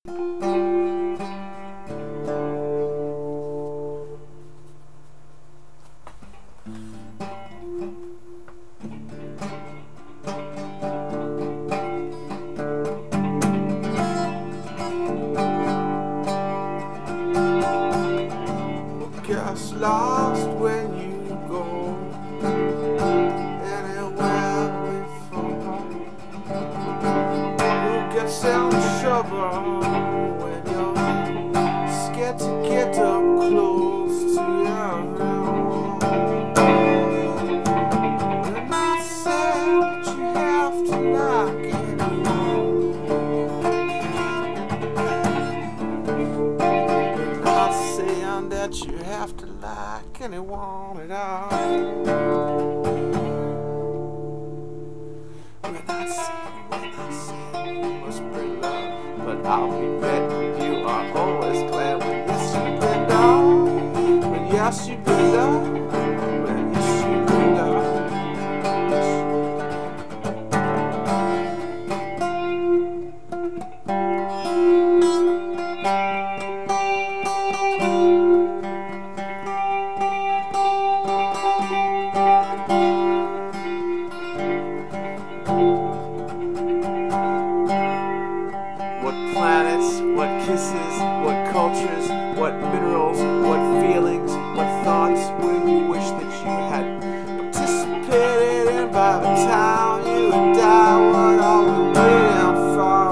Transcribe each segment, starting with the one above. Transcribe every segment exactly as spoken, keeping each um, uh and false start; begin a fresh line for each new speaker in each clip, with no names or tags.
Gets lost when you go anywhere away from home. Who gets in trouble when you're scared to get up close to your home? And I said that you have to knock it home. Not saying that you have to like anyone at all. We're not saying, we're not saying you must bring love, but I'll be betting you are always glad when yes you bring love, when yes you bring love, when yes you bring love. What planets, what kisses, what cultures, what minerals, what feelings, what thoughts will you wish that you had participated in by the time you would die? What are we waiting for?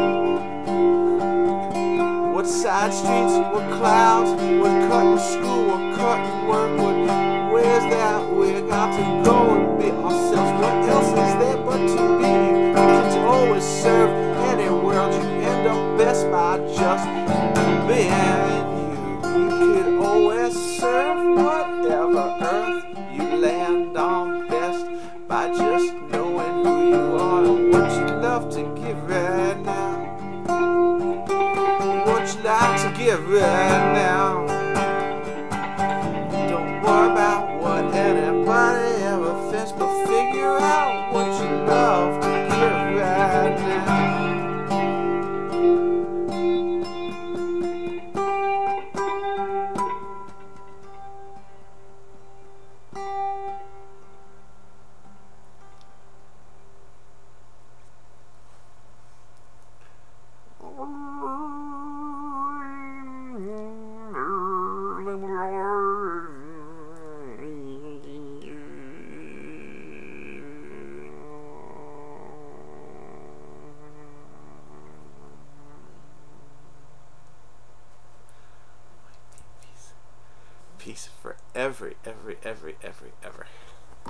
What side streets, what clouds, what cutting school, what cutting work, what where's that we got to go and be ourselves? What else is there but to be? Can't you always serve any world? You end up best by just being you. You could always serve whatever earth you land on best by just knowing who you are and what you love to give right now. What you like to give right now. Don't worry about what anybody ever thinks, but figure out what you love to give right now. Peace for every, every, every, every, ever.